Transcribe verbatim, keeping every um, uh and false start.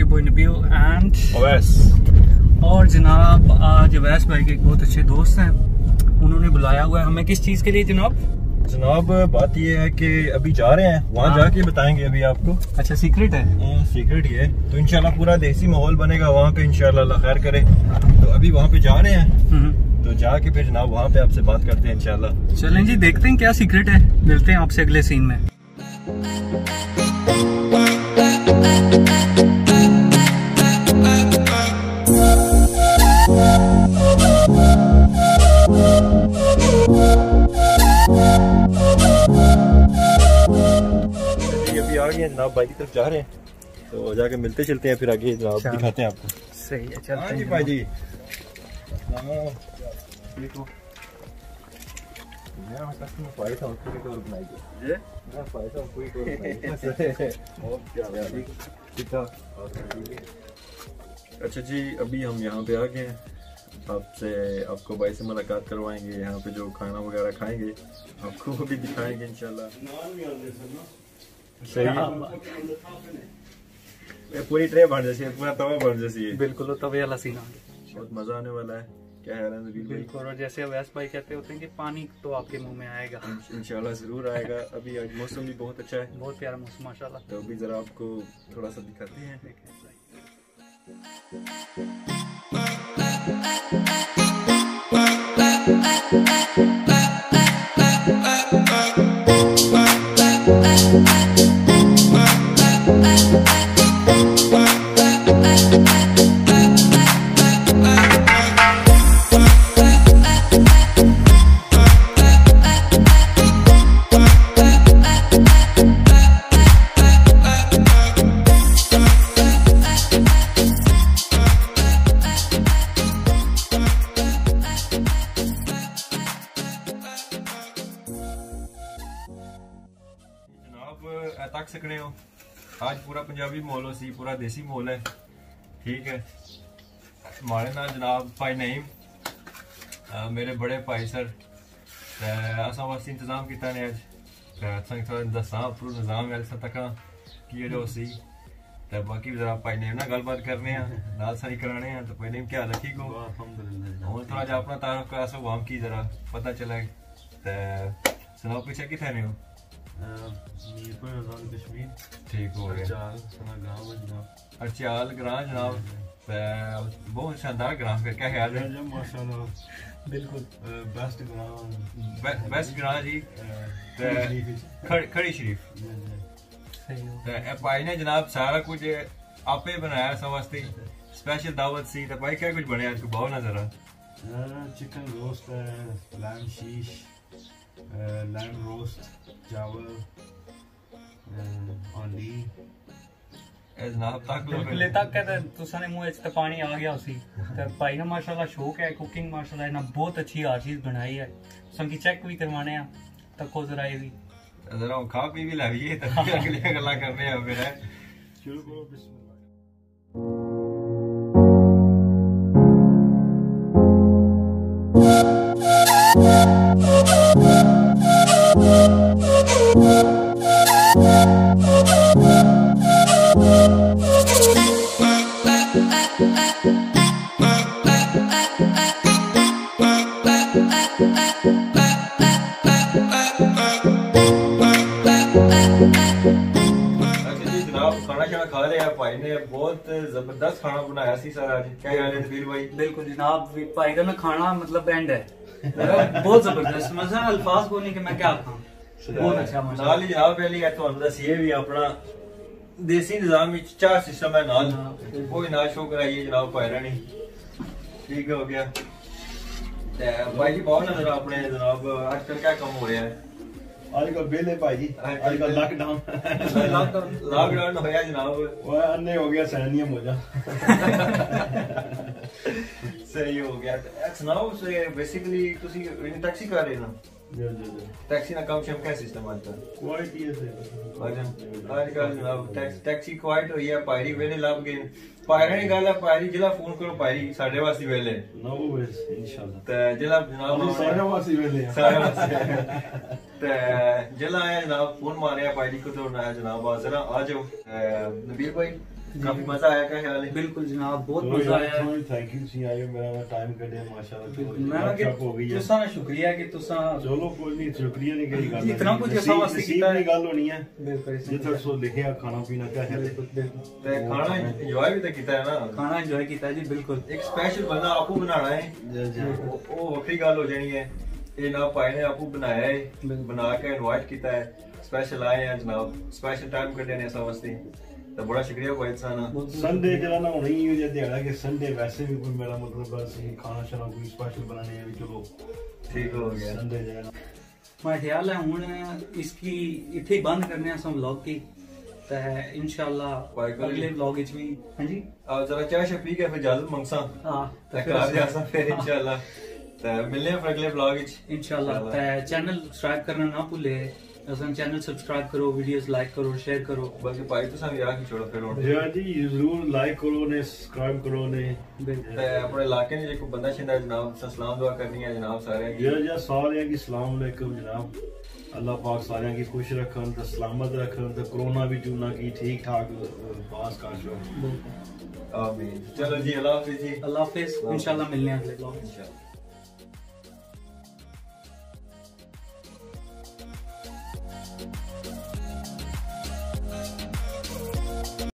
your boy Nabil and Awais. और जनाब आज अवैस भाई के एक बहुत अच्छे दोस्त हैं, उन्होंने बुलाया हुआ है हमें। किस चीज़ के लिए जनाब? जनाब बात ये है कि अभी जा रहे हैं वहाँ, जाके बताएंगे अभी आपको। अच्छा, सीक्रेट है? सीक्रेट ही है। तो इंशाल्लाह पूरा देसी माहौल बनेगा वहाँ पे, इंशाल्लाह अल्लाह खैर करे। तो अभी वहाँ पे जा रहे हैं, तो जाके फिर जनाब वहाँ पे आपसे बात करते हैं इंशाल्लाह। चलें जी, देखते हैं क्या सीक्रेट है। मिलते हैं आपसे अगले सीन में। अभी आ गए जनाब, भाई की तरफ जा रहे हैं, तो जाके मिलते चलते हैं, फिर आगे जनाब दिखाते हैं आपको। सही है, चलते हैं भाई जी। अच्छा जी, अभी हम यहाँ पे आ गए हैं, आपसे आपको भाई से मुलाकात करवाएंगे। यहाँ पे जो खाना वगैरह खाएंगे आपको वो भी दिखाएंगे इंशाल्लाह। सही है, पूरी ट्रे बन जैसी है, पूरा तवा बन जैसी है। बिल्कुल तवे वाला सीन आ गया, बहुत मजा आने वाला है। क्या है नबील भाई? बिल्कुल। और जैसे अवैस भाई कहते होते हैं कि पानी तो आपके मुंह में आएगा। इंशाल्लाह जरूर आएगा। अभी आज मौसम भी बहुत अच्छा है, बहुत प्यारा मौसम माशाल्लाह। तो अभी जरा आपको थोड़ा सा दिखाते हैं। तक सकने हो, आज पूरा पंजाबी माहौल हो सी, पूरा देसी माहौल है। ठीक है, हमारे नाल जनाब भाई नईम, मेरे बड़े भाई सर, असा वास्ते इंतजाम किया ने अज थोड़ा दसा पूरा निजाम है तक की जो सी। तो बाकी जरा भाई नईम ना गलबात करने नाल सारी कराने हैं। तो भाई नईम क्या हाल है? ठीक हो? हूँ थोड़ा जा अपना तारुफ करा सो वहां की जरा पता चला। तो सुनाओ पीछे कितने ने हो? कश्मीर। ठीक हो गया। अर्चाल ग्रां जनाब, बहुत शानदार ग्रां। फिर क्या ख्याल है? माशाल्लाह बिल्कुल बेस्ट ग्रां, बेस्ट ग्रां जी। खड़ी शरीफ भाई ने जनाब सारा कुछ आपे बनाया सब वास्ते, स्पेशल दावत सी। तो भाई क्या कुछ बने आज को बहुत ना जरा? चिकन रोस्ट है, लैम शीश, लैम रोस्ट, चावल, अंडी। जनाब तक ले तक कहते तुसाने मुंह च तो पानी आ गया उसी। तो भाई ना माशाल्लाह शौक है कुकिंग, माशाल्लाह ना बहुत अच्छी हर चीज बनाई है। संगी चेक भी करवाने हैं, तको जरा ये भी जरा खा पी भी लाइए, तो अगली गल्ला करने हैं फिर। शुरू करो। बिस्मिल्लाह। खा रहे हैं भाई ने, बहुत जबरदस्त खाना बनाया सी सर आज। क्या याद है नबील भाई? बिल्कुल जनाब, भाई का ना खाना मतलब एंड है, बहुत जबरदस्त। मजा अल्फाज बोलने के मैं क्या खाऊं, बहुत अच्छा माशाल्लाह। नाल जनाब पहली है तो दसिए भी अपना देसी निजाम में चार सिस्टम है नाल, कोई ना शो कराइए जनाब भाई रानी। ठीक हो गया। भाई जी बहुत नजर अपने जनाब आजकल क्या कम हो रहा है? आजकल बिल है भाई जी, आजकल लॉकडाउन लॉकडाउन होया जनाब, वो अन्ने हो गया सैनियम हो जा। सही हो गया। सुनाओ से बेसिकली तुसी टैक्सी कर रहे ना? जी जी जी। टैक्सी ना कम शम क्या सिस्टम आजकल? क्वालिटी है से आजकल जनाब टैक्सी क्वाइट होई है, पायरी वेले लब गए। पायरा नहीं गल है, पायरी जिला फोन करो पायरी साढ़े वास्ते वेले नो वेस इंशाल्लाह। ते जिला जनाब साढ़े वास्ते वेले साढ़े वास्ते ते जिला आया जनाब फोन मारे पायरी को तो ना जनाब जरा आ जाओ। नबील भाई काफी मजा आया, क्या ख्याल है? बिल्कुल जनाब, बहुत तो मजा यार आया। थोड़ी थैंक यू सी आयो मेरा टाइम कढे माशाल्लाह। मैं कि हो गई है। तुसा ना शुक्रिया कि तुसा चलो कोई नहीं, शुक्रिया नहीं कही गल। इतना कुछ असा वास्ते कीता है। गल होनी है बिल्कुल जिथे सो लिखिया खाना पीना क्या है। बिल्कुल बिल्कुल। ते खाना एंजॉय भी तो किया है ना, खाना एंजॉय किया जी बिल्कुल। एक स्पेशल बंदा आपको बनाना है, जी जी वो वक्री गल हो जानी है। ये ना भाई ने आपको बनाया है, बना के इनवाइट किया है, स्पेशल आए हैं जनाब, स्पेशल टाइम कटे ने ऐसा वास्ते, तो बड़ा शुक्रिया भाई साना। संडे जरा ना होना ही है दिहाड़ा कि संडे वैसे भी कोई मेरा मतलब बस खाना शाना कोई स्पेशल बनाने है, चलो ठीक हो गया। संडे जरा मैं ख्याल है हूं इसकी इथे ही बंद करने अस व्लॉग की, ते इंशाल्लाह अगले व्लॉग विच भी। हां जी अब जरा चाय शे पी के फिर इजाजत मंगसा, हां ते घर जासा फिर इंशाल्लाह, ते मिलने हैं फिर अगले व्लॉग विच इंशाल्लाह। ते चैनल सब्सक्राइब करना ना भूले, असन चैनल सब्सक्राइब करो, वीडियोस लाइक करो, शेयर करो। बल्कि भाई तो सब यार की छोड़ो फिर हुन जी जी जरूर लाइक करो ने, सब्सक्राइब करो ने। ते अपने इलाके में जो बंदा छिंदा जनाब सलाम दुआ करनी है जनाब सारे की। जी जी सारे की सलाम अलैकुम जनाब, अल्लाह पाक सारे की खुश रखन ते सलामत रखन ते कोरोना भी चूना की ठीक ठाक पास कर छो। आमीन। चलो जी अल्लाह हाफिज जी, अल्लाह हाफिज, इंशाल्लाह मिलने हैं अगले व्लॉग में। इंशाल्लाह।